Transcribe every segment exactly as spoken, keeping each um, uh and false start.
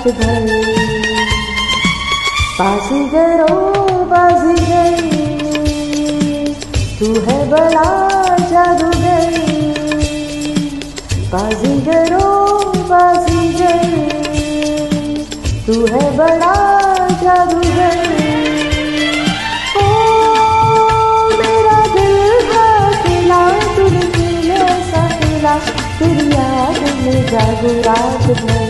रात भर। बाजीगर ओ बाजीगर, तू है बड़ा जादूगर। बाजीगर ओ बाजीगर, तू है बड़ा जादूगर। ओ मेरा दिल था अकेला, तूने दिल ऐसा खेला, तेरी याद में जागू रात भर।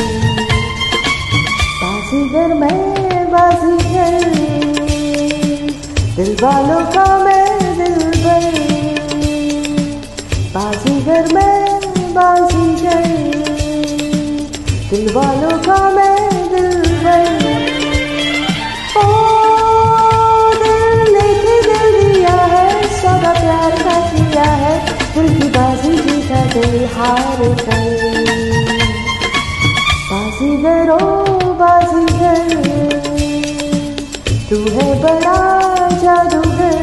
बाजीगर मैं बाजीगर, दिल वालों का मैं दिलबर। बाजीगर मैं बाजीगर, दिल वालों का मैं दिलबर। ओ दिल लेके दिल दिया है, सौदा प्यार का किया है, दिल की बाजी जीता दिल हार कर। बाजीगर ओ बाजीगर, तू है बड़ा जादूगर।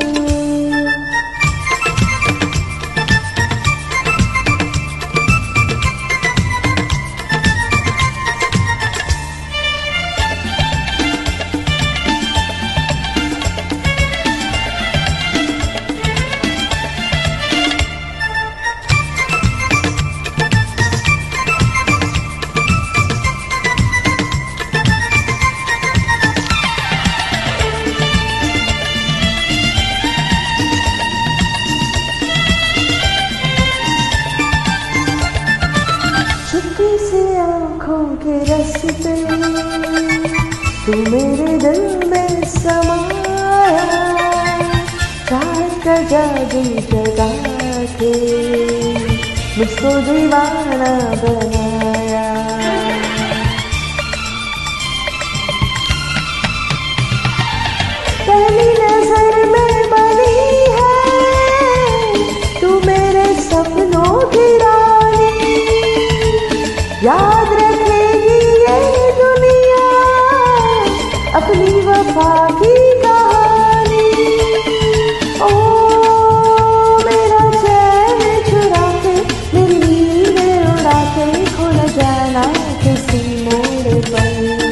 चुपके से आँखों के रस्ते, तू मेरे दिल में समाया, चाहत का जादू जगा के मुझको दीवाना बनाया। पहली नजर में बनी है तू मेरे सपनों की रानी, याद रखेगी ये दुनिया अपनी वफा की कहानी। ओ मेरा चैन चुरा के, मेरी नींदें उड़ा के, खो न जाना किसी मोड़ पर।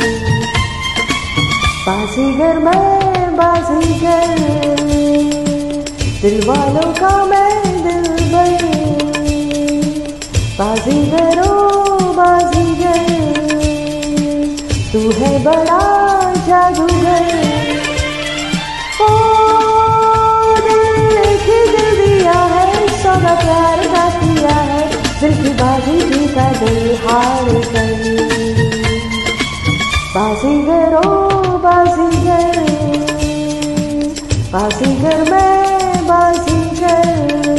बाजीगर मैं बाजीगर, दिल वालों का मैं दिलबर। बाजीगर ओ बाजीगर, तू है बड़ा जादूगर। ओ दिल लेके दिल दिया है, सौदा प्यार का किया है, दिल की बाजी जीता दिल हार कर। बाजीगर ओ बाजीगर, बाजीगर मैं बाजीगर।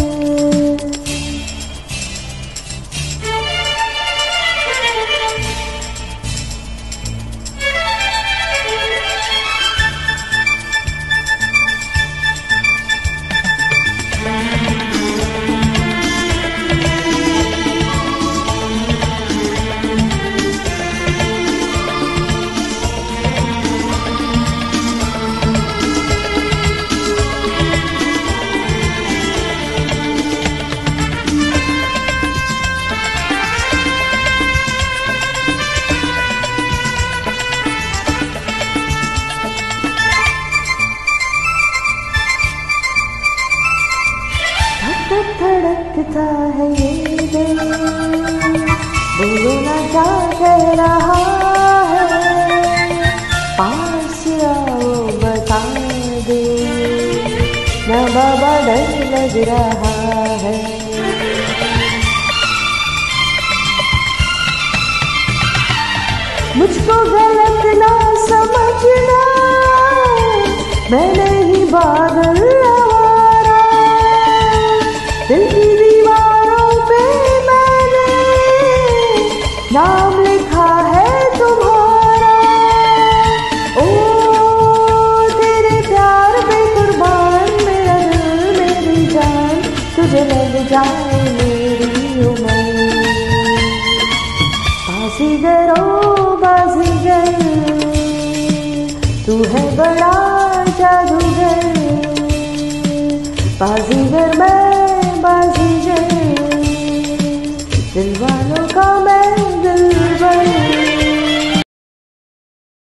धड़कता है ये दिल, बोलो ना क्या कह रहा है, पास आओ बता दे ना बाबा डर लग रहा है। मुझको गलत ना समझना, मैं नहीं बादल आवारा, दिल की दीवारों पे मैंने नाम लिखा है तुम्हारा। ओ तेरे प्यार पे कुर्बान, मेरा दिल मेरी जान, तुझे लग जाए मेरी उम्र। बाजीगर ओ बाजीगर, तू है बड़ा जादूगर। बाजीगर मैं बाजीगर, दिल वालों का मैं